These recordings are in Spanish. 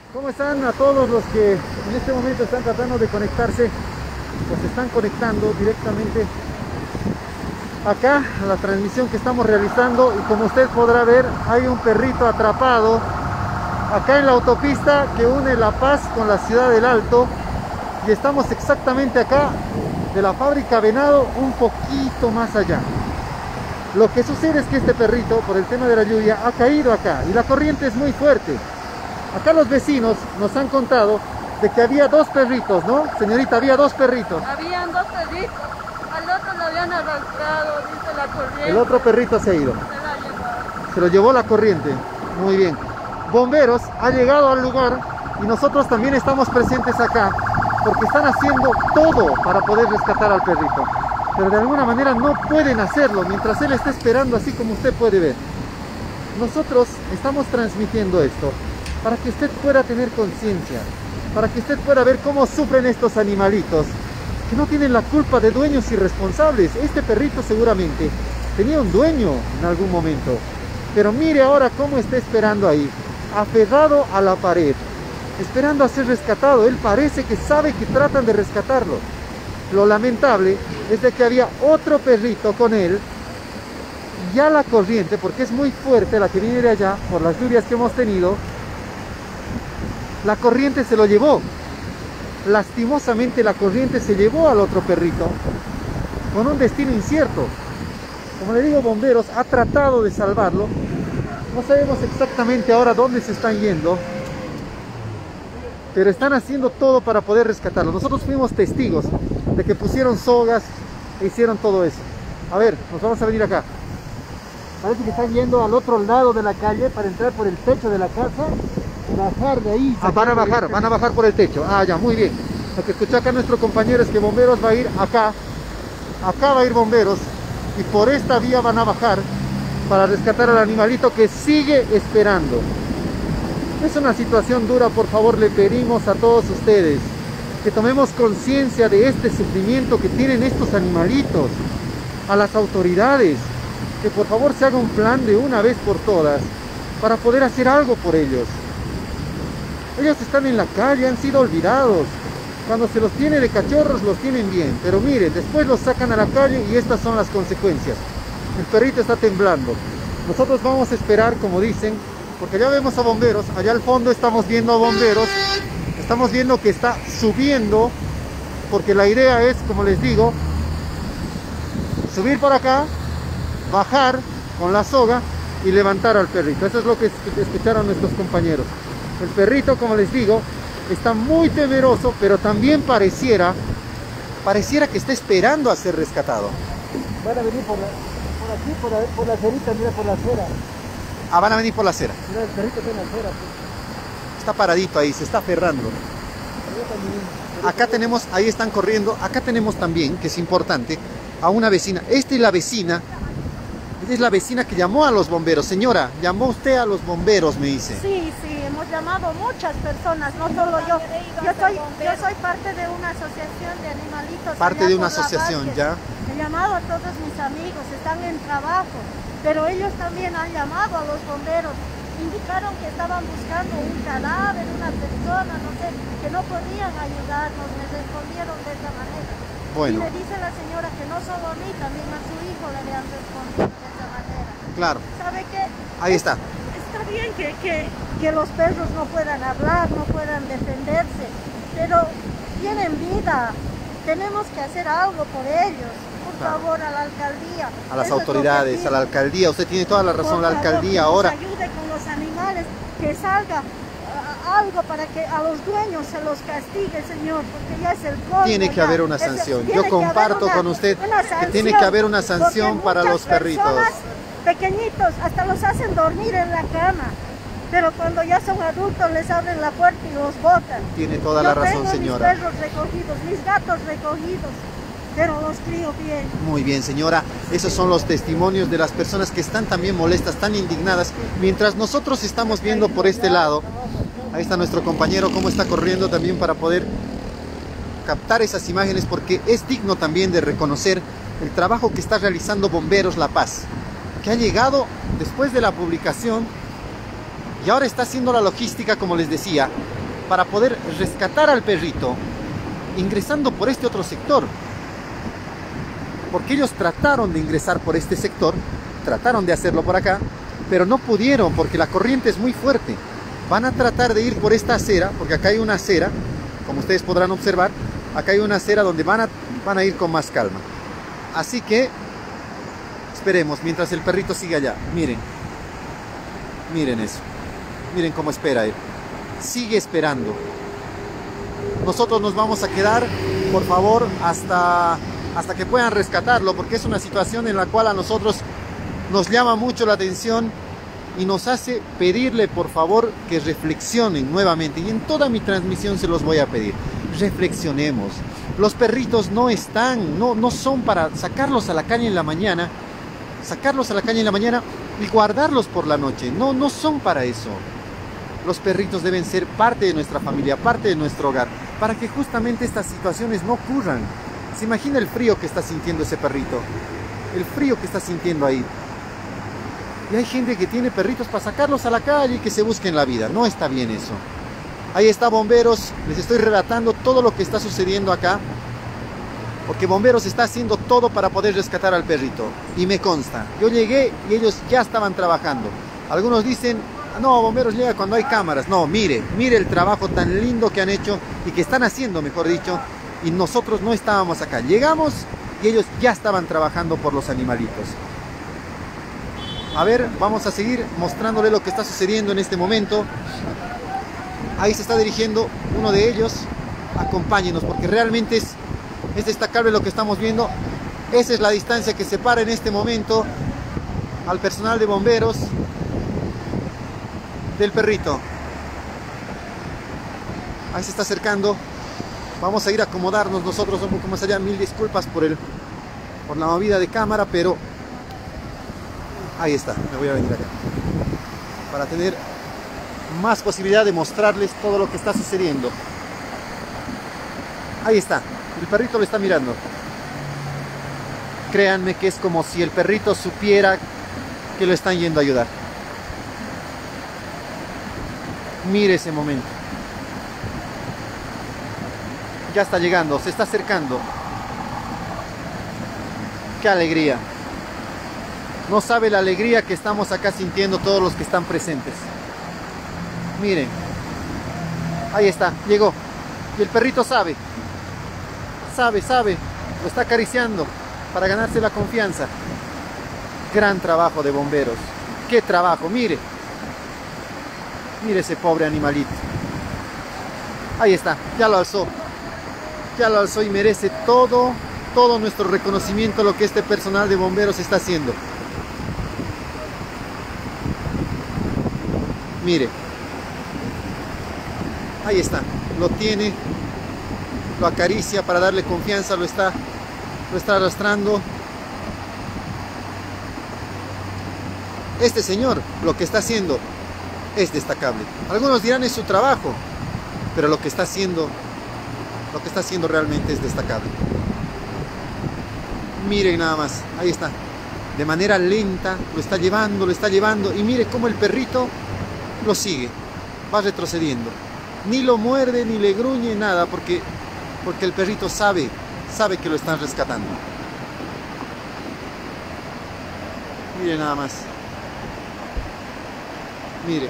¿Cómo están a todos los que en este momento están tratando de conectarse? Pues están conectando directamente acá a la transmisión que estamos realizando, y como usted podrá ver, hay un perrito atrapado acá en la autopista que une La Paz con la ciudad del Alto, y estamos exactamente acá de la fábrica Venado, un poquito más allá. Lo que sucede es que este perrito, por el tema de la lluvia, ha caído acá y la corriente es muy fuerte. Acá los vecinos nos han contado de que había dos perritos, ¿no? Señorita, había dos perritos. Habían dos perritos, al otro lo habían arrastrado, dice la corriente. El otro perrito se ha ido. Se la ha llevado. Se lo llevó la corriente. Muy bien. Bomberos ha llegado al lugar y nosotros también estamos presentes acá porque están haciendo todo para poder rescatar al perrito. Pero de alguna manera no pueden hacerlo mientras él está esperando, así como usted puede ver. Nosotros estamos transmitiendo esto para que usted pueda tener conciencia, para que usted pueda ver cómo sufren estos animalitos, que no tienen la culpa de dueños irresponsables. Este perrito seguramente tenía un dueño en algún momento, pero mire ahora cómo está esperando ahí, aferrado a la pared, esperando a ser rescatado. Él parece que sabe que tratan de rescatarlo. Lo lamentable es de que había otro perrito con él. Ya la corriente, porque es muy fuerte la que viene de allá, por las lluvias que hemos tenido, la corriente se lo llevó. Lastimosamente la corriente se llevó al otro perrito con un destino incierto. Como le digo, bomberos ha tratado de salvarlo. No sabemos exactamente ahora dónde se están yendo, pero están haciendo todo para poder rescatarlo. Nosotros fuimos testigos de que pusieron sogas e hicieron todo eso. A ver, nos vamos a venir acá. Parece que están yendo al otro lado de la calle para entrar por el techo de la casa y bajar de ahí. Van a bajar por el techo. Ah, ya, muy bien. Lo que escuchó acá nuestro compañero es que bomberos va a ir acá. Acá va a ir bomberos y por esta vía van a bajar para rescatar al animalito que sigue esperando. Es una situación dura. Por favor, le pedimos a todos ustedes que tomemos conciencia de este sufrimiento que tienen estos animalitos. A las autoridades, que por favor se haga un plan de una vez por todas para poder hacer algo por ellos. Ellos están en la calle, han sido olvidados. Cuando se los tiene de cachorros los tienen bien, pero miren, después los sacan a la calle y estas son las consecuencias. El perrito está temblando. Nosotros vamos a esperar, como dicen, porque ya vemos a bomberos. Allá al fondo estamos viendo a bomberos. Estamos viendo que está subiendo, porque la idea es, como les digo, subir por acá, bajar con la soga y levantar al perrito. Eso es lo que escucharon nuestros compañeros. El perrito, como les digo, está muy temeroso, pero también pareciera que está esperando a ser rescatado. Van a venir por aquí, por la acerita, mira, por la acera. Ah, van a venir por la acera. Mira, el perrito está en la acera. Pues. Está paradito ahí, se está aferrando. Acá tenemos, ahí están corriendo. Acá tenemos también, que es importante, a una vecina. Esta es la vecina que llamó a los bomberos. Señora, ¿llamó usted a los bomberos, me dice? Sí, hemos llamado muchas personas, no solo yo. Yo soy parte de una asociación de animalitos. Parte de una asociación, ya. He llamado a todos mis amigos, están en trabajo, pero ellos también han llamado a los bomberos. Indicaron que estaban buscando un cadáver, una persona, no sé, que no podían ayudarnos, me respondieron de esa manera. Bueno. Y me dice la señora que no solo a mí, también a su hijo le habían respondido de esa manera. Claro. ¿Sabe qué? Ahí está. Está bien que los perros no puedan hablar, no puedan defenderse, pero tienen vida. Tenemos que hacer algo por ellos. Por favor, a la alcaldía. A las autoridades, a la alcaldía. Usted tiene toda la razón, la alcaldía ahora. Que nos ayude con los animales, que salga algo para que a los dueños se los castigue, señor, porque ya es el colmo. Tiene que haber una sanción. Yo comparto con usted que tiene que haber una sanción para los perritos. Pequeñitos, hasta los hacen dormir en la cama, pero cuando ya son adultos les abren la puerta y los botan. Tiene toda la razón, tengo señora. Mis perros recogidos, mis gatos recogidos, pero los crío bien. Muy bien, señora. Esos son los testimonios de las personas que están también molestas, tan indignadas, mientras nosotros estamos viendo por este lado. Ahí está nuestro compañero cómo está corriendo también para poder captar esas imágenes, porque es digno también de reconocer el trabajo que está realizando Bomberos La Paz, que ha llegado después de la publicación y ahora está haciendo la logística, como les decía, para poder rescatar al perrito ingresando por este otro sector. Porque ellos trataron de ingresar por este sector, trataron de hacerlo por acá, pero no pudieron porque la corriente es muy fuerte. Van a tratar de ir por esta acera, porque acá hay una acera, como ustedes podrán observar, acá hay una acera donde van a ir con más calma. Así que esperemos mientras el perrito sigue allá. Miren, miren eso, miren cómo espera él, sigue esperando. Nosotros nos vamos a quedar, por favor, hasta que puedan rescatarlo, porque es una situación en la cual a nosotros nos llama mucho la atención y nos hace pedirle, por favor, que reflexionen nuevamente. Y en toda mi transmisión se los voy a pedir. Reflexionemos. Los perritos no son para sacarlos a la calle en la mañana, y guardarlos por la noche. No son para eso. Los perritos deben ser parte de nuestra familia, parte de nuestro hogar, para que justamente estas situaciones no ocurran. ¿Se imagina el frío que está sintiendo ese perrito? El frío que está sintiendo ahí. Y hay gente que tiene perritos para sacarlos a la calle y que se busquen la vida. No está bien eso. Ahí está Bomberos. Les estoy relatando todo lo que está sucediendo acá, porque Bomberos está haciendo todo para poder rescatar al perrito. Y me consta. Yo llegué y ellos ya estaban trabajando. Algunos dicen, no, Bomberos llega cuando hay cámaras. No, mire el trabajo tan lindo que han hecho y que están haciendo, mejor dicho. Y nosotros no estábamos acá. Llegamos y ellos ya estaban trabajando por los animalitos. A ver, vamos a seguir mostrándole lo que está sucediendo en este momento. Ahí se está dirigiendo uno de ellos. Acompáñenos, porque realmente es destacable lo que estamos viendo. Esa es la distancia que separa en este momento al personal de bomberos del perrito. Ahí se está acercando. Vamos a ir a acomodarnos nosotros un poco más allá. Mil disculpas por la movida de cámara, pero ahí está. Me voy a venir acá para tener más posibilidad de mostrarles todo lo que está sucediendo. Ahí está. El perrito lo está mirando. Créanme que es como si el perrito supiera que lo están yendo a ayudar. Mire ese momento. Ya está llegando, se está acercando. ¡Qué alegría! No sabe la alegría que estamos acá sintiendo todos los que están presentes. Miren. Ahí está, llegó. Y el perrito sabe. Sabe. Lo está acariciando para ganarse la confianza. Gran trabajo de bomberos. ¡Qué trabajo! Mire. Mire ese pobre animalito. Ahí está, ya lo alzó. Ya lo alzó y merece todo nuestro reconocimiento lo que este personal de bomberos está haciendo. Mire. Ahí está. Lo tiene. Lo acaricia para darle confianza. Lo está arrastrando. Este señor lo que está haciendo es destacable. Algunos dirán es su trabajo, pero lo que está haciendo realmente es destacable. Miren nada más, ahí está. De manera lenta lo está llevando y mire cómo el perrito lo sigue. Va retrocediendo. Ni lo muerde, ni le gruñe, nada, porque el perrito sabe que lo están rescatando. Mire nada más. Mire.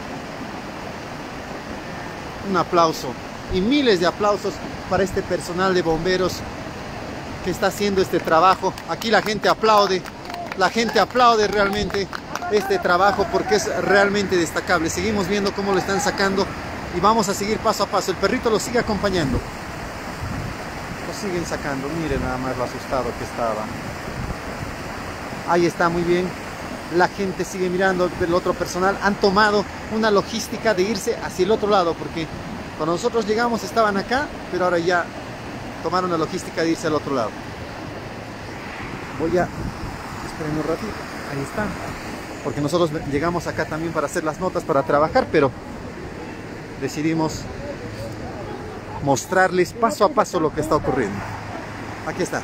Un aplauso y miles de aplausos para este personal de bomberos que está haciendo este trabajo. Aquí la gente aplaude realmente este trabajo porque es realmente destacable. Seguimos viendo cómo lo están sacando y vamos a seguir paso a paso. El perrito lo sigue acompañando. Lo siguen sacando. Miren nada más lo asustado que estaba. Ahí está, muy bien. La gente sigue mirando del otro personal. Han tomado una logística de irse hacia el otro lado, porque cuando nosotros llegamos estaban acá, pero ahora ya tomaron la logística de irse al otro lado. Voy a... Esperen un ratito. Ahí está. Porque nosotros llegamos acá también para hacer las notas, para trabajar, pero decidimos mostrarles paso a paso lo que está ocurriendo. Aquí está.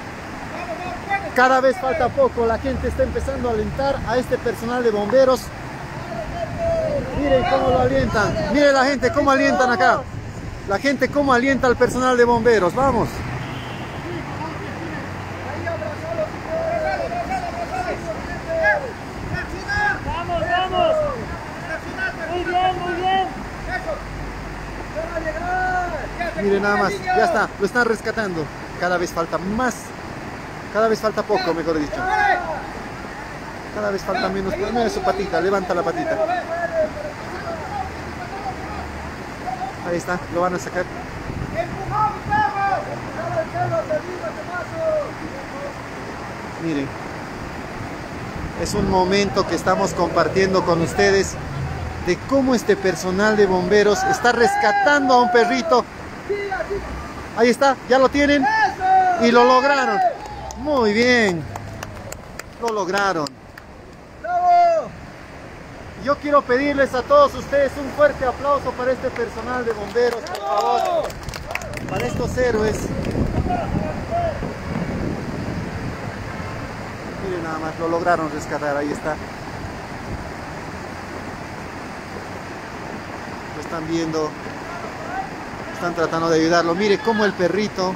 Cada vez falta poco, la gente está empezando a alentar a este personal de bomberos Miren cómo lo alientan. Miren la gente cómo alientan acá. La gente cómo alienta al personal de bomberos. Vamos. Vamos, vamos. Muy bien, muy bien. Miren nada más. Ya está. Lo están rescatando. Cada vez falta más. Cada vez falta poco, mejor dicho. Cada vez falta menos. Mira su patita. Levanta la patita. Ahí está. Lo van a sacar. Miren. Es un momento que estamos compartiendo con ustedes de cómo este personal de bomberos está rescatando a un perrito. Ahí está, ya lo tienen y lo lograron. Muy bien, lo lograron. Yo quiero pedirles a todos ustedes un fuerte aplauso para este personal de bomberos, por favor, para estos héroes. Miren nada más, lo lograron rescatar, ahí está. Lo están viendo, están tratando de ayudarlo. Mire cómo el perrito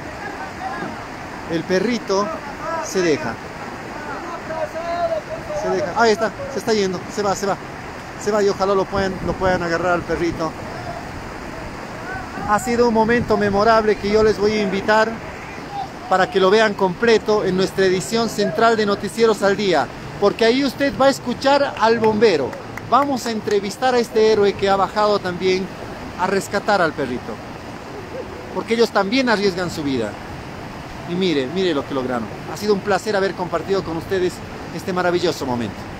se deja. Se deja. Ahí está, se está yendo, se va. Se va y ojalá lo puedan agarrar al perrito. Ha sido un momento memorable que yo les voy a invitar para que lo vean completo en nuestra edición central de Noticieros al Día, porque ahí usted va a escuchar al bombero. Vamos a entrevistar a este héroe que ha bajado también a rescatar al perrito, porque ellos también arriesgan su vida. Y mire lo que lograron. Ha sido un placer haber compartido con ustedes este maravilloso momento.